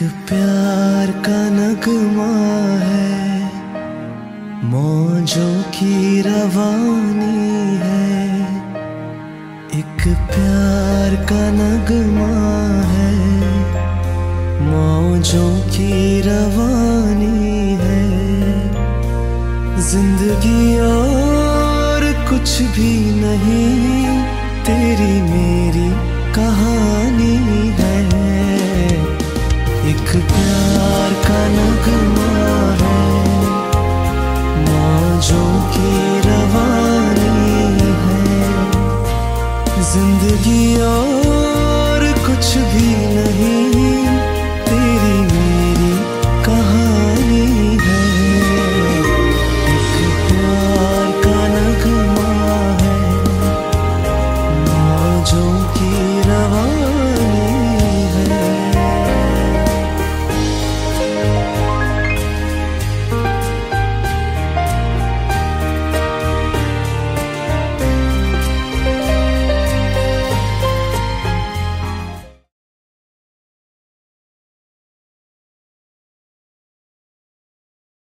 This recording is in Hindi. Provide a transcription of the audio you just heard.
प्यार का नगमा है, मौजों की रवानी है। एक प्यार का नगमा है, मौजों की रवानी है। जिंदगी और कुछ भी नहीं, तेरी मेरी कहानी है। एक प्यार का नगमा है, मौजों की रवानी है। जिंदगी और